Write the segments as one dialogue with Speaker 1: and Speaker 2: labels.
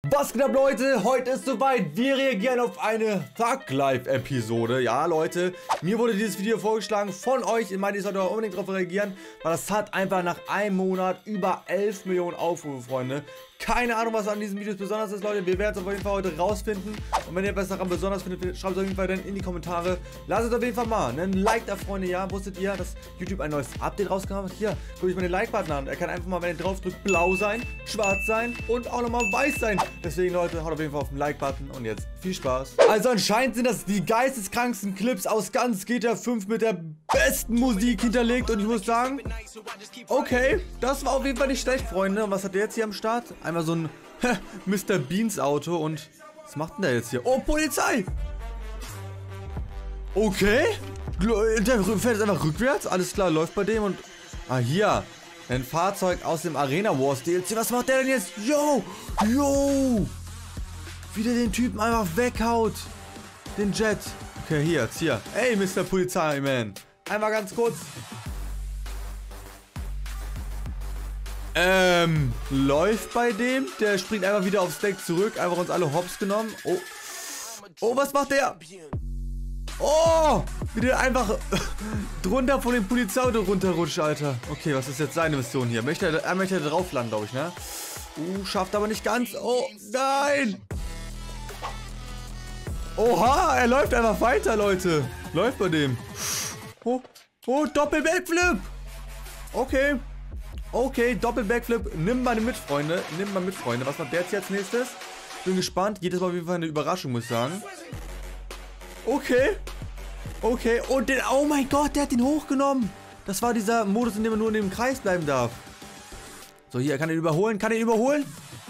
Speaker 1: Was geht ab, Leute? Heute ist soweit. Wir reagieren auf eine Thug-Life-Episode. Ja, Leute, mir wurde dieses Video vorgeschlagen von euch. Ich meine, ich sollte auch unbedingt darauf reagieren, weil das hat einfach nach einem Monat über 11 Millionen Aufrufe, Freunde. Keine Ahnung, was an diesem Video besonders ist, Leute. Wir werden es auf jeden Fall heute rausfinden. Und wenn ihr etwas daran besonders findet, schreibt es auf jeden Fall dann in die Kommentare. Lasst es auf jeden Fall mal einen Like da, Freunde. Ja, wusstet ihr, dass YouTube ein neues Update rausgehauen hat? Hier, gucke ich mal den Like-Button an. Er kann einfach mal, wenn ihr drauf drückt, blau sein, schwarz sein und auch nochmal weiß sein. Deswegen, Leute, haut auf jeden Fall auf den Like-Button. Und jetzt viel Spaß. Also anscheinend sind das die geisteskranksten Clips aus ganz GTA 5 mit der besten Musik hinterlegt. Und ich muss sagen, okay, das war auf jeden Fall nicht schlecht, Freunde. Und was hat der jetzt hier am Start? Einmal so ein Mr. Beans Auto und was macht denn der jetzt hier? Oh, Polizei! Okay. Der fährt jetzt einfach rückwärts. Alles klar, läuft bei dem und... Ah, hier. Ein Fahrzeug aus dem Arena Wars DLC. Was macht der denn jetzt? Yo! Yo! Wie der den Typen einfach weghaut. Den Jet. Okay, hier, jetzt hier. Ey, Mr. Polizeiman. Einmal ganz kurz. Läuft bei dem. Der springt einfach wieder aufs Deck zurück. Einfach uns alle hops genommen. Oh. Oh, was macht der? Oh! Wie der einfach drunter von dem Polizeiauto runterrutscht, Alter. Okay, was ist jetzt seine Mission hier? Er möchte drauf landen, glaube ich, ne? Schafft aber nicht ganz. Oh, nein! Oha, er läuft einfach weiter, Leute. Läuft bei dem. Oh, oh, Doppel-Backflip. Okay. Okay, Doppel-Backflip. Nimm mal mit, Freunde. Nimm mal mit, Freunde. Was macht der jetzt als nächstes? Bin gespannt. Jedes Mal auf jeden Fall eine Überraschung, muss ich sagen. Okay. Okay. Und den... Oh mein Gott, der hat den hochgenommen. Das war dieser Modus, in dem man nur in dem Kreis bleiben darf. So, hier, kann er überholen. Kann er überholen?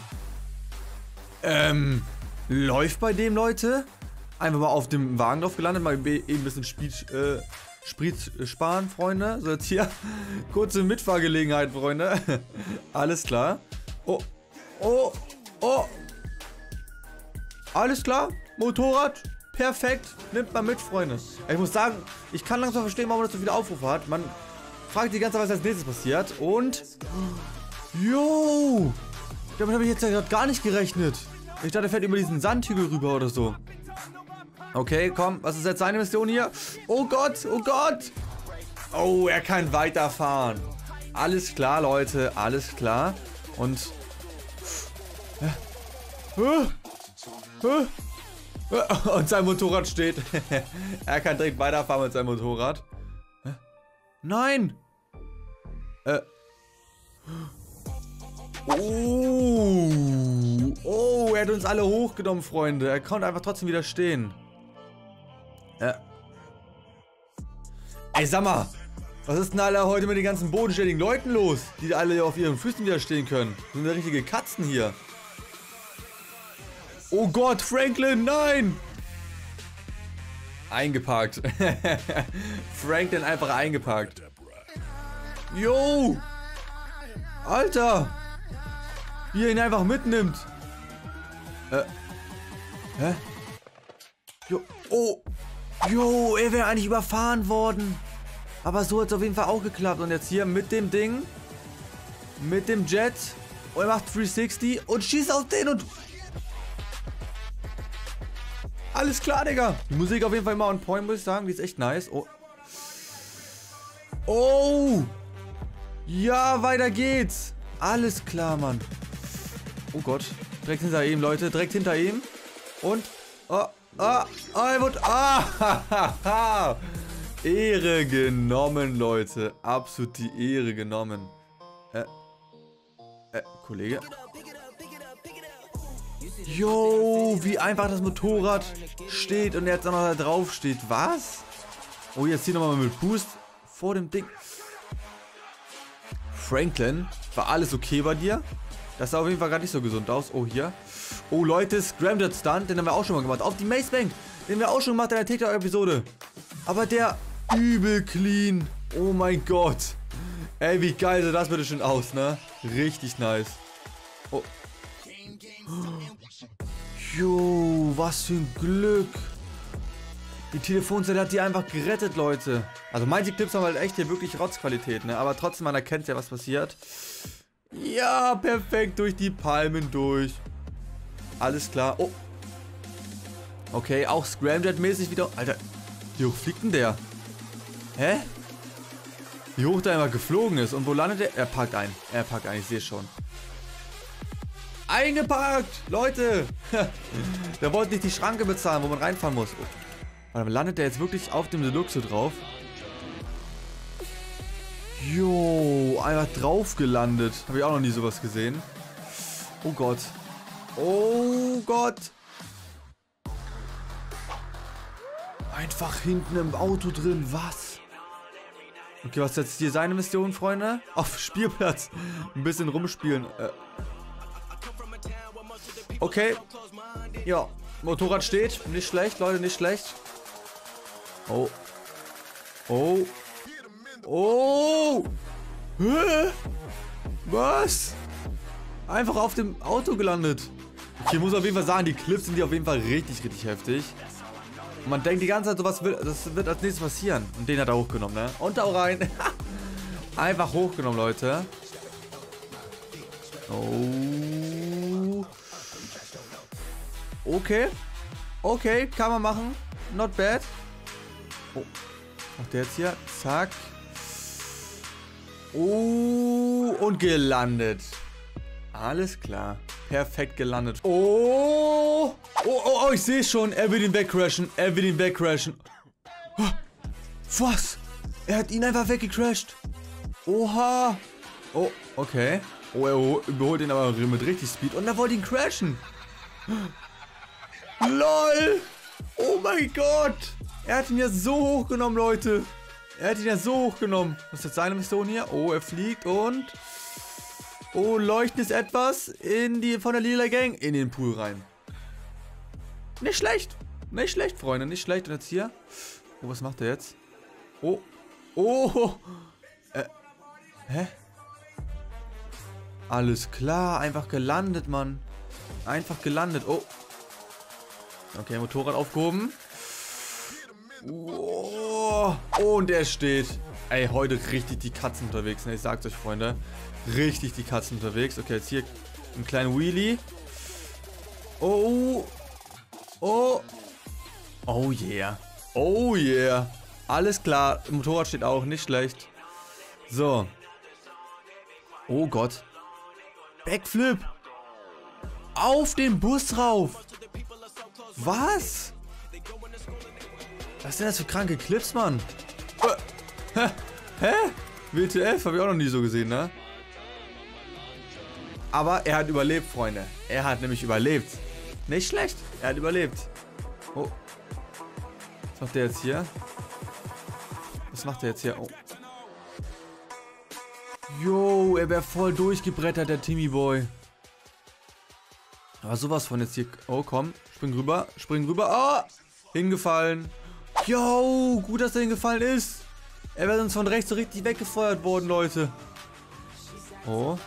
Speaker 1: Läuft bei dem, Leute. Einfach mal auf dem Wagen drauf gelandet. Mal eben ein bisschen Sprit sparen, Freunde. So, jetzt hier kurze Mitfahrgelegenheit, Freunde. Alles klar. Oh, oh, oh. Alles klar. Motorrad. Perfekt. Nimmt man mit, Freunde. Ich muss sagen, ich kann langsam verstehen, warum das so viele Aufrufe hat. Man fragt die ganze Zeit, was als nächstes passiert. Und... Jo! Damit habe ich jetzt ja gerade gar nicht gerechnet. Ich dachte, er fährt über diesen Sandhügel rüber oder so. Okay, komm. Was ist jetzt seine Mission hier? Oh Gott, oh Gott. Oh, er kann weiterfahren. Alles klar, Leute. Alles klar. Und... Und sein Motorrad steht. Er kann direkt weiterfahren mit seinem Motorrad. Nein! Oh! Oh, er hat uns alle hochgenommen, Freunde. Er konnte einfach trotzdem wieder stehen. Ey, sag mal, was ist denn alle heute mit den ganzen bodenständigen Leuten los, die alle auf ihren Füßen wieder stehen können? Das sind ja richtige Katzen hier. Oh Gott, Franklin, nein! Eingeparkt. Franklin einfach eingeparkt. Yo! Alter! Wie er ihn einfach mitnimmt. Hä? Jo, oh! Jo, er wäre eigentlich überfahren worden. Aber so hat es auf jeden Fall auch geklappt. Und jetzt hier mit dem Ding. Mit dem Jet. Und er macht 360 und schießt auf den und... Alles klar, Digga. Die Musik auf jeden Fall immer on point, muss ich sagen. Die ist echt nice. Oh. Oh. Ja, weiter geht's. Alles klar, Mann. Oh Gott. Direkt hinter ihm, Leute. Direkt hinter ihm. Und... er wird... Ehre genommen, Leute. Absolut die Ehre genommen. Kollege. Jo, wie einfach das Motorrad steht und jetzt auch noch da drauf steht. Was? Oh, jetzt hier nochmal mit Boost vor dem Ding. Franklin, war alles okay bei dir? Das sah auf jeden Fall gar nicht so gesund aus. Oh, hier. Oh, Leute, Scrambled Stunt, den haben wir auch schon mal gemacht. Auf die Maze Bank, den haben wir auch schon gemacht in der TikTok-Episode. Aber der übel clean. Oh mein Gott. Ey, wie geil sieht das bitte schön aus, ne? Richtig nice. Oh. Jo, was für ein Glück. Die Telefonzelle hat die einfach gerettet, Leute. Also manche Clips haben halt echt hier wirklich Rotzqualität, ne? Aber trotzdem, man erkennt ja, was passiert. Ja, perfekt durch die Palmen durch. Alles klar. Oh. Okay, auch Scramjet-mäßig wieder. Alter, wie hoch fliegt denn der? Hä? Wie hoch der einfach geflogen ist. Und wo landet er? Er packt ein. Er packt ein, ich sehe schon. Eingepackt! Leute! Der wollte nicht die Schranke bezahlen, wo man reinfahren muss. Oh. Warte mal, landet der jetzt wirklich auf dem Deluxe drauf? Jo, einfach drauf gelandet. Habe ich auch noch nie sowas gesehen. Oh Gott. Oh Gott. Einfach hinten im Auto drin. Was? Okay, was ist jetzt hier seine Mission, Freunde? Auf Spielplatz. Ein bisschen rumspielen. Okay. Ja. Motorrad steht. Nicht schlecht, Leute, nicht schlecht. Oh. Oh. Oh. Hä? Was? Einfach auf dem Auto gelandet. Okay, ich muss auf jeden Fall sagen, die Clips sind hier auf jeden Fall richtig, richtig heftig. Und man denkt die ganze Zeit, so was das wird als nächstes passieren. Und den hat er hochgenommen, ne? Und da auch rein. Einfach hochgenommen, Leute. Oh. Okay. Okay, kann man machen. Not bad. Oh. Macht der jetzt hier? Zack. Oh. Und gelandet. Alles klar. Perfekt gelandet. Oh. Oh, oh, oh, ich sehe schon. Er will ihn wegcrashen. Er will ihn wegcrashen. Was? Er hat ihn einfach weggecrashed. Oha. Oh, okay. Oh, er überholt ihn aber mit richtig Speed. Und er wollte ihn crashen. LOL. Oh mein Gott. Er hat ihn ja so hochgenommen, Leute. Er hat ihn ja so hochgenommen. Was ist jetzt seine Mission hier? Oh, er fliegt und... Oh, leuchten ist etwas von der lila Gang in den Pool rein. Nicht schlecht. Nicht schlecht, Freunde. Nicht schlecht. Und jetzt hier. Oh, was macht er jetzt? Oh. Oh. Hä? Alles klar. Einfach gelandet, Mann. Einfach gelandet. Oh. Okay, Motorrad aufgehoben. Oh. Und er steht. Ey, heute richtig die Katzen unterwegs. Ne? Ich sag's euch, Freunde. Richtig die Katzen unterwegs. Okay, jetzt hier einen kleinen Wheelie. Oh. Oh. Oh yeah. Oh yeah. Alles klar. Motorrad steht auch. Nicht schlecht. So. Oh Gott. Backflip. Auf den Bus rauf. Was? Was sind das für kranke Clips, Mann? Hä? WTF? Hab ich auch noch nie so gesehen, ne? Aber er hat überlebt, Freunde. Er hat nämlich überlebt. Nicht schlecht. Er hat überlebt. Oh. Was macht der jetzt hier? Was macht der jetzt hier? Oh. Jo, er wäre voll durchgebrettert, der Timmy Boy. Aber sowas von jetzt hier. Oh, komm. Spring rüber. Spring rüber. Ah! Hingefallen. Jo, gut, dass er hingefallen ist. Er wäre sonst von rechts so richtig weggefeuert worden, Leute. Oh.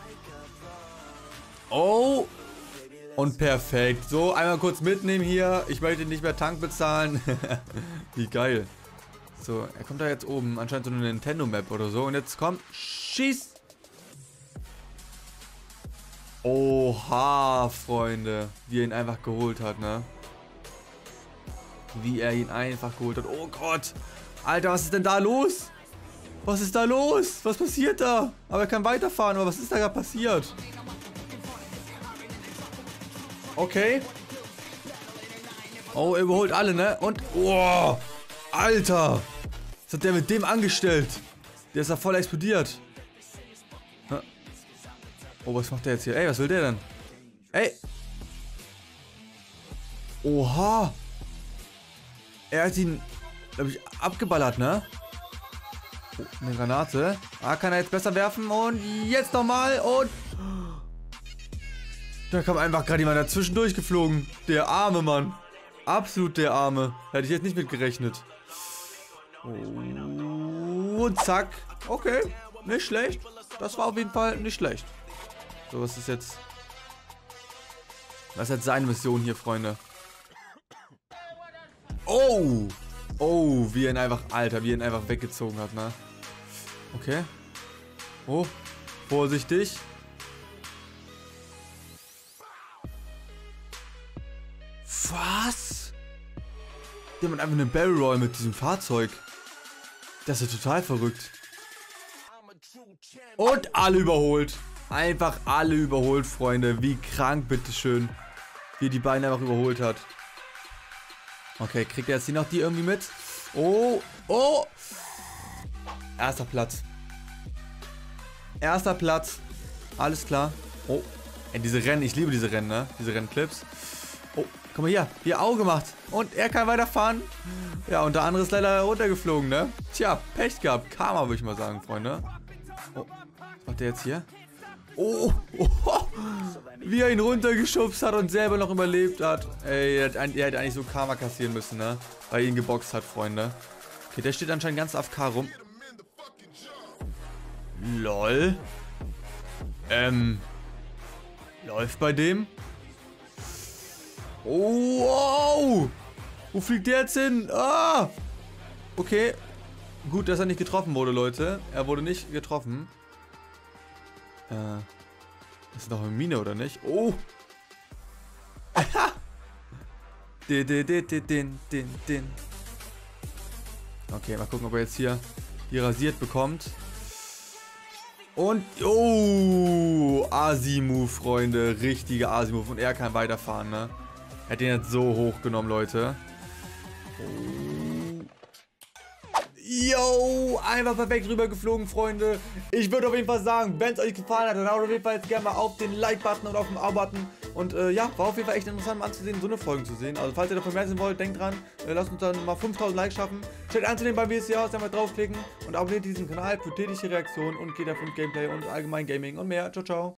Speaker 1: Oh. Und perfekt. So, einmal kurz mitnehmen hier. Ich möchte nicht mehr Tank bezahlen. Wie geil. So, er kommt da jetzt oben. Anscheinend so eine Nintendo-Map oder so. Und jetzt kommt. Schieß. Oha, Freunde. Wie er ihn einfach geholt hat, ne? Wie er ihn einfach geholt hat. Oh Gott. Alter, was ist denn da los? Was ist da los? Was passiert da? Aber er kann weiterfahren. Aber was ist da gerade passiert? Okay. Oh, er überholt alle, ne? Und... Oh, Alter. Was hat der mit dem angestellt? Der ist da voll explodiert. Oh, was macht der jetzt hier? Ey, was will der denn? Ey. Oha. Er hat ihn, glaube ich, abgeballert, ne? Oh, eine Granate. Ah, kann er jetzt besser werfen. Und jetzt nochmal. Und... Da kam einfach gerade jemand dazwischen durchgeflogen. Der arme Mann. Absolut der arme. Hätte ich jetzt nicht mit gerechnet. Oh, und zack. Okay. Nicht schlecht. Das war auf jeden Fall nicht schlecht. So, was ist jetzt... Was ist jetzt seine Mission hier, Freunde? Oh! Oh, wie er ihn einfach... Alter, wie er ihn einfach weggezogen hat, ne? Okay. Oh. Vorsichtig. Was? Der macht einfach eine Barrel Roll mit diesem Fahrzeug. Das ist ja total verrückt. Und alle überholt. Einfach alle überholt, Freunde. Wie krank, bitteschön. Wie die beiden einfach überholt hat. Okay, kriegt er jetzt hier noch die irgendwie mit? Oh, oh. Erster Platz. Erster Platz. Alles klar. Oh, diese Rennen, ich liebe diese Rennen, ne? Diese Rennclips. Oh, guck mal hier. Hier Auge gemacht. Und er kann weiterfahren. Ja, und der andere ist leider runtergeflogen, ne? Tja, Pech gehabt. Karma, würde ich mal sagen, Freunde. Oh, was macht der jetzt hier? Oh, oh, oh, wie er ihn runtergeschubst hat und selber noch überlebt hat. Ey, er hätte eigentlich so Karma kassieren müssen, ne? Weil er ihn geboxt hat, Freunde. Okay, der steht anscheinend ganz AFK rum. LOL. Läuft bei dem? Oh, wow. Wo fliegt der jetzt hin? Ah! Okay. Gut, dass er nicht getroffen wurde, Leute. Er wurde nicht getroffen. Das ist noch eine Mine, oder nicht? Oh! Okay, mal gucken, ob er jetzt hier rasiert bekommt. Und, oh! Asi-Move, Freunde. Richtige Asi-Move. Und er kann weiterfahren, ne? Er hat den jetzt so hochgenommen, Leute. Yo, einfach perfekt rüber geflogen, Freunde. Ich würde auf jeden Fall sagen, wenn es euch gefallen hat, dann haut auf jeden Fall jetzt gerne mal auf den Like-Button und auf den Abo-Button. Und ja, war auf jeden Fall echt interessant mal anzusehen, so eine Folge zu sehen. Also falls ihr davon mehr sehen wollt, denkt dran, lasst uns dann mal 5000 Likes schaffen. Stellt einzeln beim WSC aus, dann mal draufklicken und abonniert diesen Kanal für tägliche Reaktionen und geht auf Gameplay und allgemein Gaming und mehr. Ciao, ciao.